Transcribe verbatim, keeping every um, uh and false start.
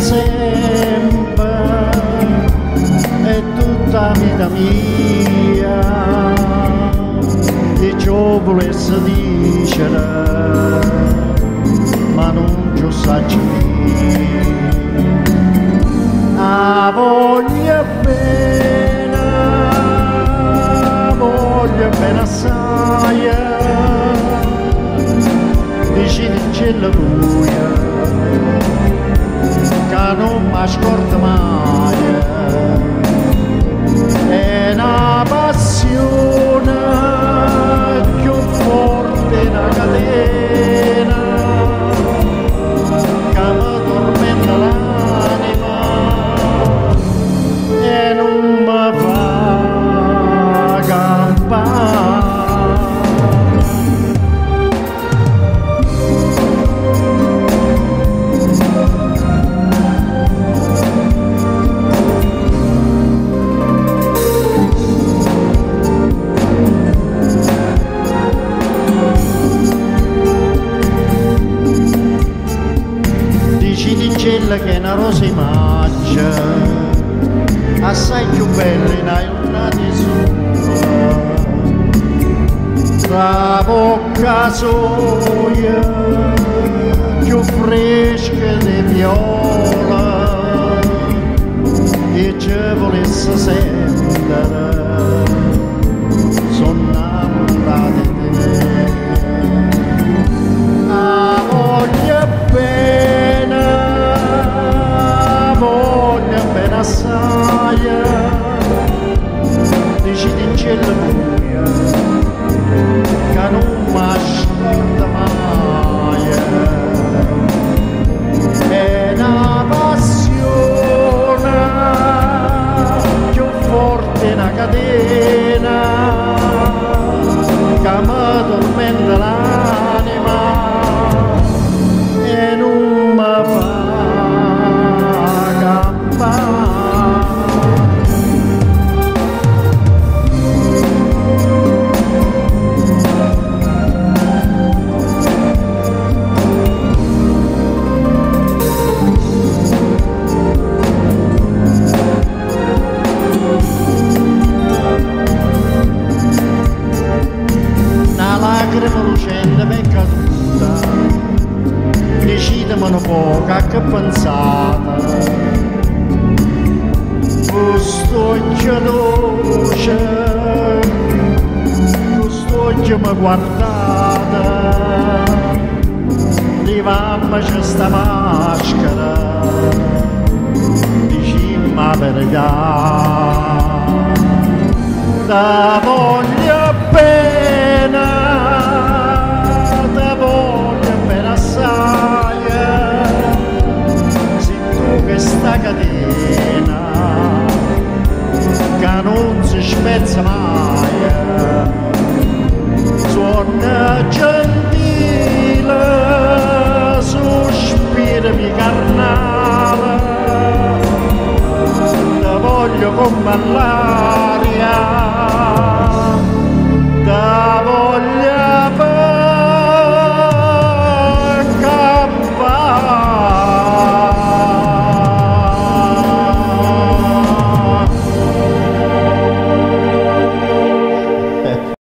sempre è tutta vita mia e ciò volesse dicere ma non ci saggio a voglia bene voglia bene assai vicino in cielo buia che non mi scorda mai è una passione più forte di una catena che mi tormenta l'anima e non mi fa campare. Che è una rosa immagine assai più bella in una di sua la bocca sua più fresca di viola e ci volesse sentire sono innamorata di te la voglio bene voglia bene assai decidi in cielo buia che non mi scorda mai è una passione più forte una catena che mi tormenta l'anima e non mi fa decidimelo poco che pensate quest'occhio dolce quest'occhio mi guardate levammoci sta maschera dicimmo la verità da voglio bene da voglio bene assai questa catena che non si spezza mai suona gentile sospirami carnale te voglio come